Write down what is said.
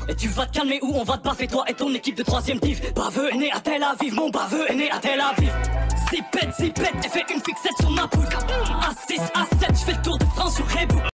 Et tu vas te calmer ou on va te baffer toi et ton équipe de 3ème div. Baveux est né à Tel Aviv, mon baveux est né à Tel Aviv. Zipette, et fais une fixette sur ma poule. A6, A7, je fais le tour de France sur Rebou.